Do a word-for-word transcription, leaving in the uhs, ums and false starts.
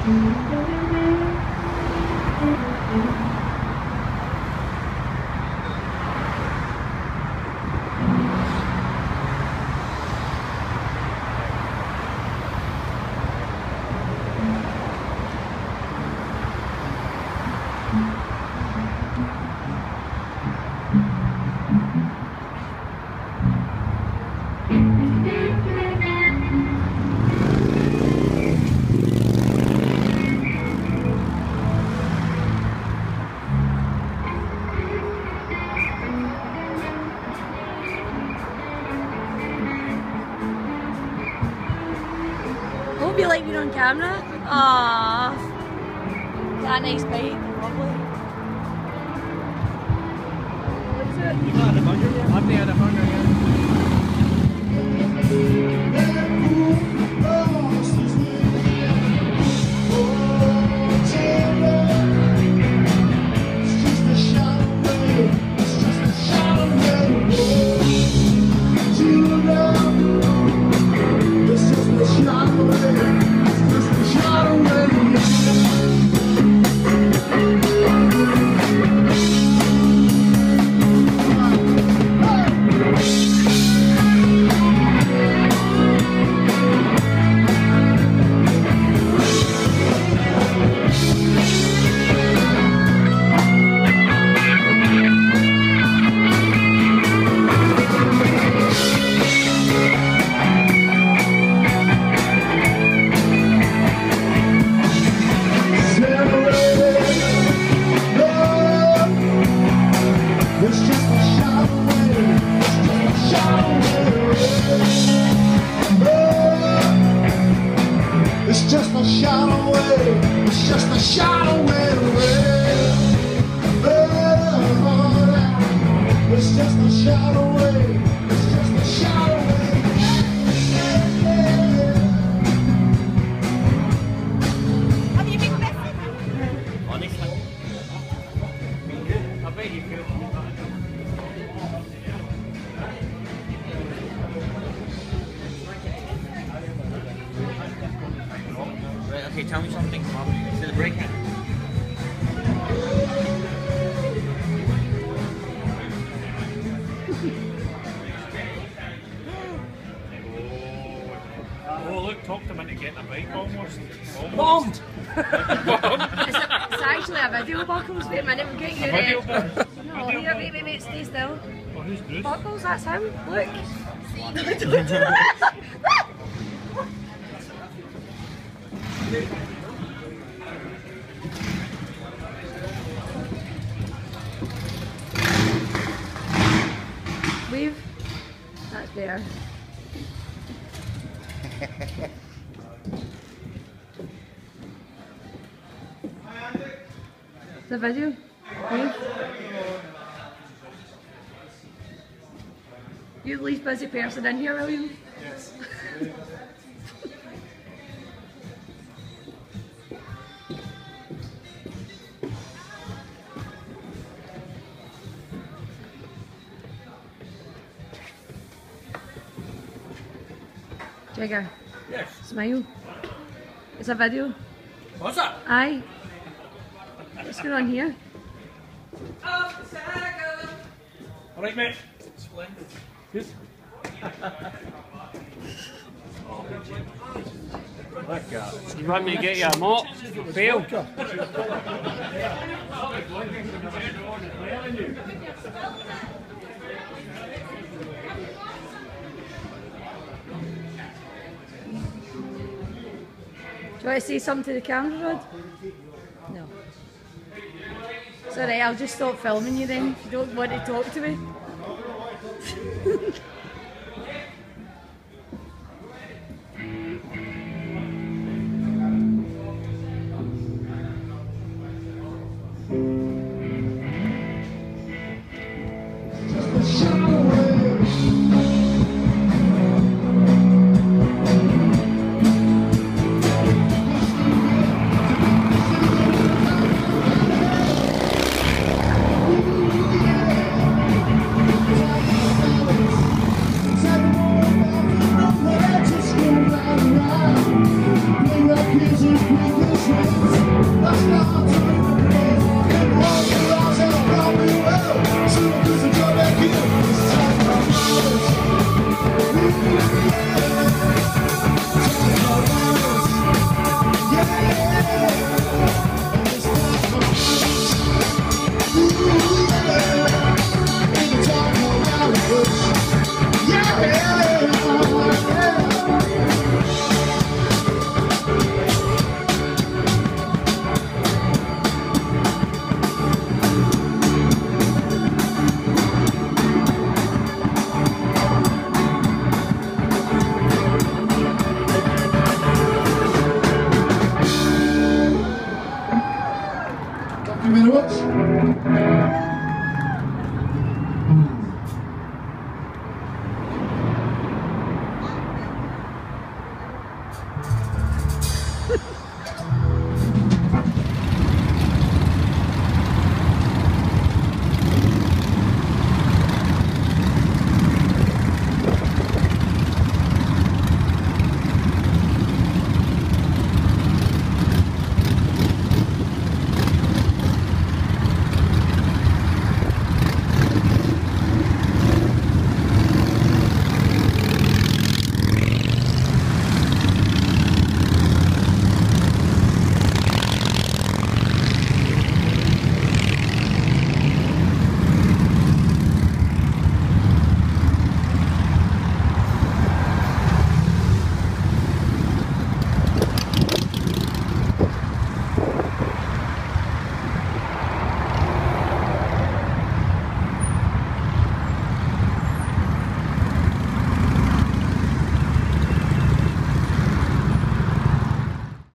Hope you like being on camera. Aww. That nice bike. Lovely. What's it? You've not had a bunker yet? I've had a bunker Okay, tell me something. To the brake hand. Oh, look, talked him into getting a bike almost. Almost. Bombed! It's, a, it's actually a video, Buckles. Wait a minute, we'll get you A video there. bomb? No, here, wait, wait, wait, stay still. Oh, who's Bruce? Buckles, that's him. Look. Weave. That's better. The video. Weave. You're the least busy person in here, William. Yes. Jagger. Yes. Smile. It's a video. What's that? Aye. What's going on here? Alright, mate. Splendid. Good. Look at it. You want me to get you a mop? Fail. Do you want to say something to the camera, Rod? No. It's alright, I'll just stop filming you then if you don't want to talk to me. it.